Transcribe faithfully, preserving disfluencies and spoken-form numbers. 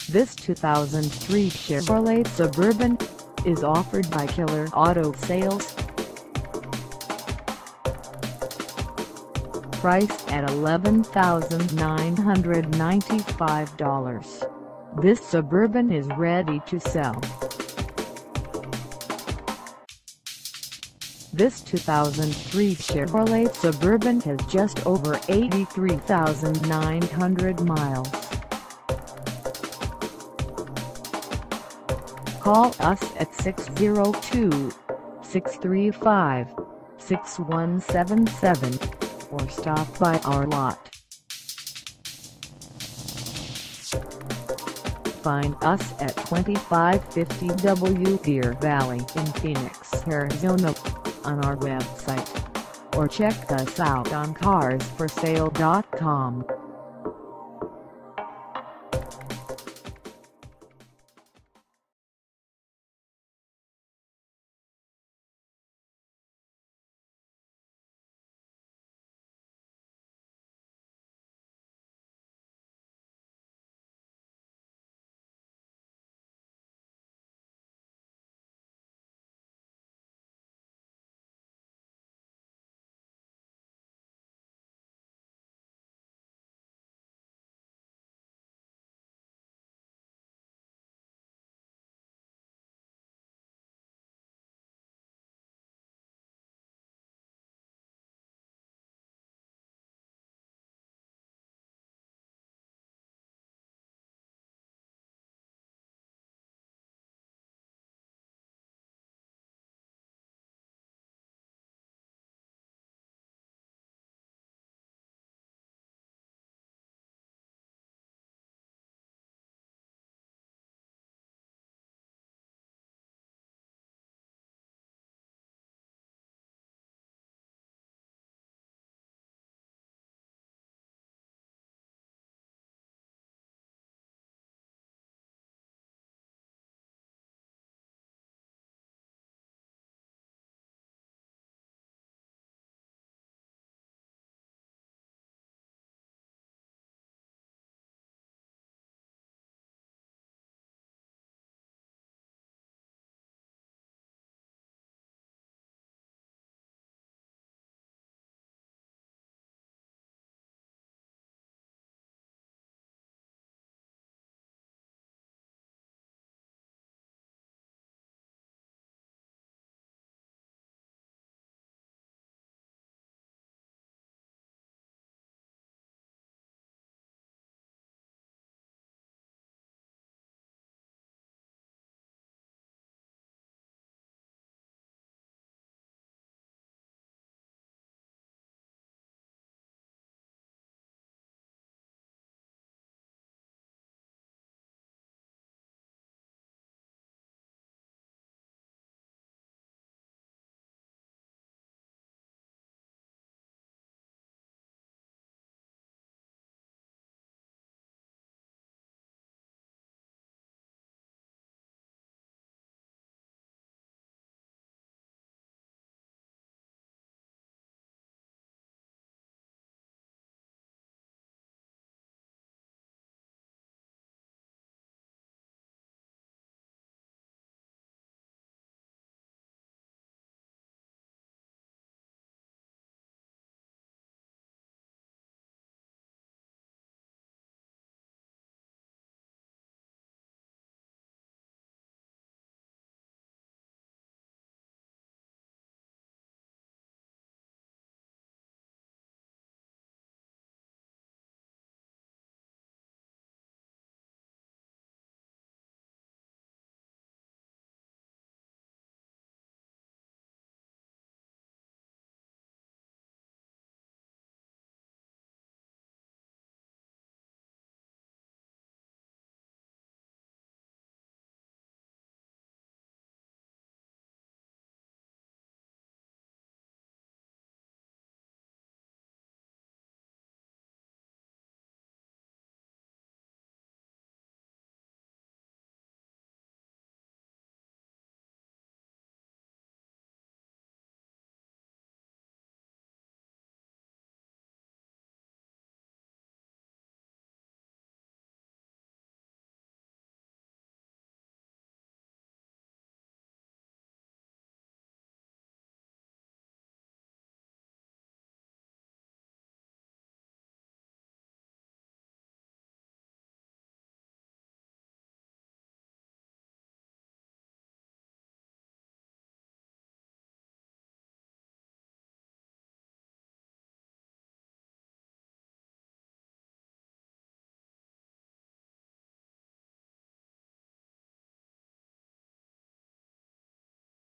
This two thousand three Chevrolet Suburban is offered by Killer Auto Sales. Priced at eleven thousand nine hundred ninety-five dollars, this Suburban is ready to sell. This two thousand three Chevrolet Suburban has just over eighty-three thousand nine hundred miles. Call us at six zero two, six three five, six one seven seven or stop by our lot. Find us at twenty-five fifty W Deer Valley in Phoenix, Arizona on our website, or check us out on cars for sale dot com.